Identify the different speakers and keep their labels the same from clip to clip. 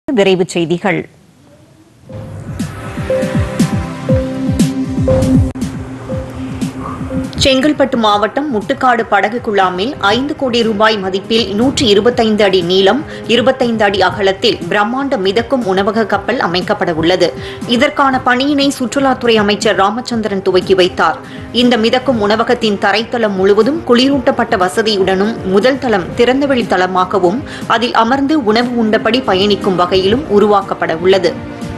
Speaker 1: விரைவுச் செய்திகள். செங்கல்பட்டு மாவட்டம் முட்டுக்காடு படகு குழாமில் 5 கோடி ரூபாய் மதிப்பில் 125 அடி நீளம் 25 அடி அகலத்தில் பிரம்மாண்ட மிதக்கும் உணவக கப்பல் அமைக்கப்பட உள்ளது. இதற்கான பணியினை சுற்றுலாத்துறை அமைச்சர் ராமச்சந்திரன் துவக்கி வைத்தார். இந்த மிதக்கும் உணவகத்தின் தரைத்தளம் முழுவதும் குளிரூட்டப்பட்ட வசதியுடனும் முதல் தளம் திறந்தவெளி தளமாகவும் அதில் அமர்ந்து உணவு உண்டபடி பயணிக்கும் வகையிலும் உருவாக்கப்பட உள்ளது.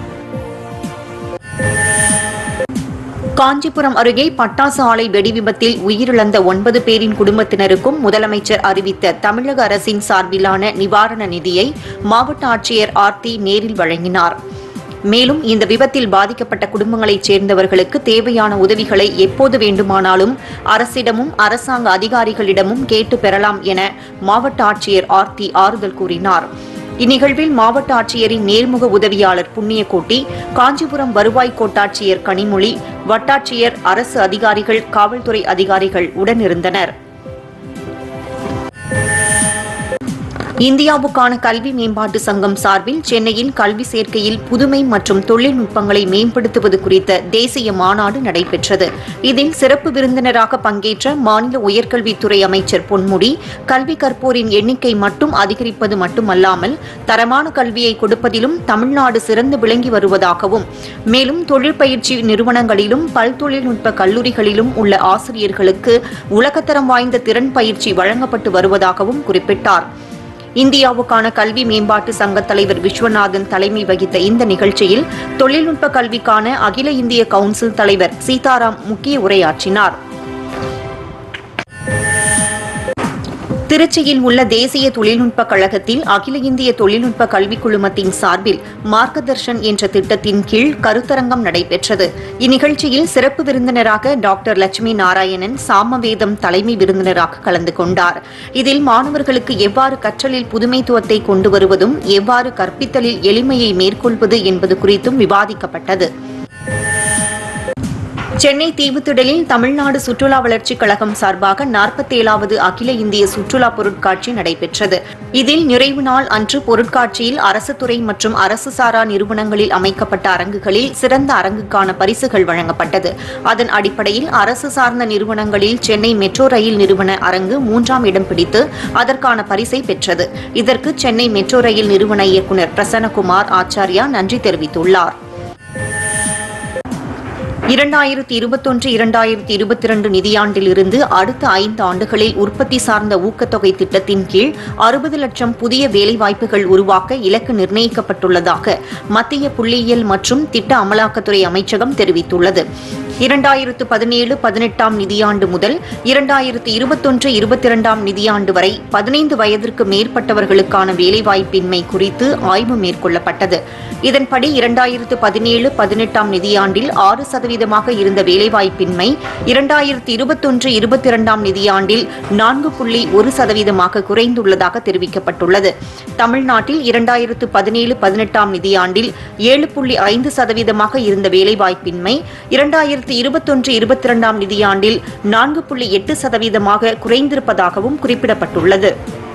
Speaker 1: காஞ்சிபுரம் அருகே பட்டாசு ஆலை வெடிவிபத்தில் உயிரிழந்த 9 பேரின் குடும்பத்தினருக்கும் முதலமைச்சர் அறிவித்த தமிழக அரசின் சார்பிலான நிவாரண நிதியை மாவட்ட ஆட்சியர் ஆர்த்தி நேரில் வழங்கினார். மேலும் இந்த விபத்தில் பாதிக்கப்பட்ட குடும்பங்களைச் சேர்ந்தவர்களுக்கு தேவையான உதவிகளை எப்போது வேண்டுமானாலும் அரசிடமும் அரசாங்க அதிகாரிகளிடமும் கேட்டு பெறலாம் என மாவட்ட ஆட்சியர் ஆர்த்தி ஆறுதல் கூறினார். இந்நிகழ்வில் மாவட்ட ஆட்சியரின் நேர்முக உதவியாளர் புண்ணியகோட்டி, காஞ்சிபுரம் வருவாய் கோட்டாட்சியர் கனிமொழி, வட்டாட்சியர், அரசு அதிகாரிகள், காவல்துறை அதிகாரிகள் உடனிருந்தனர். இந்தியாவுக்கான கல்வி மேம்பாட்டு சங்கம் சார்பில் சென்னையில் கல்வி சேர்க்கையில் புதுமை மற்றும் தொழில்நுட்பங்களை மேம்படுத்துவது குறித்த தேசிய மாநாடு நடைபெற்றது. இதில் சிறப்பு விருந்தினராக பங்கேற்ற மாநில உயர்கல்வித்துறை அமைச்சர் பொன்முடி, கல்வி கற்போரின் எண்ணிக்கை மட்டும் அதிகரிப்பது மட்டுமல்லாமல் தரமான கல்வியை கொடுப்பதிலும் தமிழ்நாடு சிறந்து விளங்கி வருவதாகவும், மேலும் தொழிற்பயிற்சி நிறுவனங்களிலும் பல்தொழில்நுட்ப கல்லூரிகளிலும் உள்ள ஆசிரியர்களுக்கு உலகத்தரம் வாய்ந்த திறன் பயிற்சி வழங்கப்பட்டு வருவதாகவும் குறிப்பிட்டார். இந்தியாவுக்கான கல்வி மேம்பாட்டு சங்க தலைவர் விஸ்வநாதன் தலைமை வகித்த இந்த நிகழ்ச்சியில் தொழில்நுட்ப கல்விக்கான அகில இந்திய கவுன்சில் தலைவர் சீதாராம் முக்கிய உரையாற்றினார். திருச்சியில் உள்ள தேசிய தொழில்நுட்ப கழகத்தில் அகில இந்திய தொழில்நுட்ப கல்விக் குழுமத்தின் சார்பில் மார்கதர்ஷன் என்ற திட்டத்தின் கீழ் கருத்தரங்கம் நடைபெற்றது. இந்நிகழ்ச்சியில் சிறப்பு விருந்தினராக டாக்டர் லட்சுமி நாராயணன் சாமவேதம் தலைமை விருந்தினராக கலந்து கொண்டார். இதில் மாணவர்களுக்கு எவ்வாறு கற்றலில் புதுமைத்துவத்தை கொண்டு வருவதும் எவ்வாறு கற்பித்தலில் எளிமையை மேற்கொள்வது என்பது குறித்தும் விவாதிக்கப்பட்டது. சென்னை தீவுத்திடலில் தமிழ்நாடு சுற்றுலா வளர்ச்சிக் கழகம் சார்பாக 47வது அகில இந்திய சுற்றுலா பொருட்காட்சி நடைபெற்றது. இதில் நிறைவு நாள் அன்று பொருட்காட்சியில் அரசு துறை மற்றும் அரசு சாரா நிறுவனங்களில் அமைக்கப்பட்ட அரங்குகளில் சிறந்த அரங்குக்கான பரிசுகள் வழங்கப்பட்டது. அதன் அடிப்படையில் அரசு சார்ந்த நிறுவனங்களில் சென்னை மெட்ரோ ரயில் நிறுவன அரங்கு 3ஆம் இடம் பிடித்து அதற்கான பரிசை பெற்றது. இதற்கு சென்னை மெட்ரோ ரயில் நிறுவன இயக்குநர் பிரசன்னகுமார் ஆச்சாரியா நன்றி தெரிவித்துள்ளார். 2021-2022 நிதியாண்டிலிருந்து அடுத்த 5 ஆண்டுகளில் உற்பத்தி சார்ந்த ஊக்கத்தொகை திட்டத்தின் கீழ் 60 லட்சம் புதிய வேலைவாய்ப்புகள் உருவாக்க இலக்கு நிர்ணயிக்கப்பட்டுள்ளதாக மத்திய புள்ளியியல் மற்றும் திட்ட அமலாக்கத்துறை அமைச்சகம் தெரிவித்துள்ளது. 2017-18 நிதியாண்டு முதல் 2021-22 நிதியாண்டு வரை 15 வயதிற்கு மேற்பட்டவர்களுக்கான வேலைவாய்ப்பின்மை குறித்து ஆய்வு மேற்கொள்ளப்பட்டது. இதன்படி 2017-18 நிதியாண்டில் 6% இருந்த வேலைவாய்ப்பின்மை 2021-22 நிதியாண்டில் 4.1% குறைந்துள்ளதாக தெரிவிக்கப்பட்டுள்ளது. தமிழ்நாட்டில் 2017-18 நிதியாண்டில் 7.5% இருந்த வேலைவாய்ப்பின்மை 2021-22 நிதியாண்டில் 4.8% குறைந்திருப்பதாகவும் குறிப்பிடப்பட்டுள்ளது.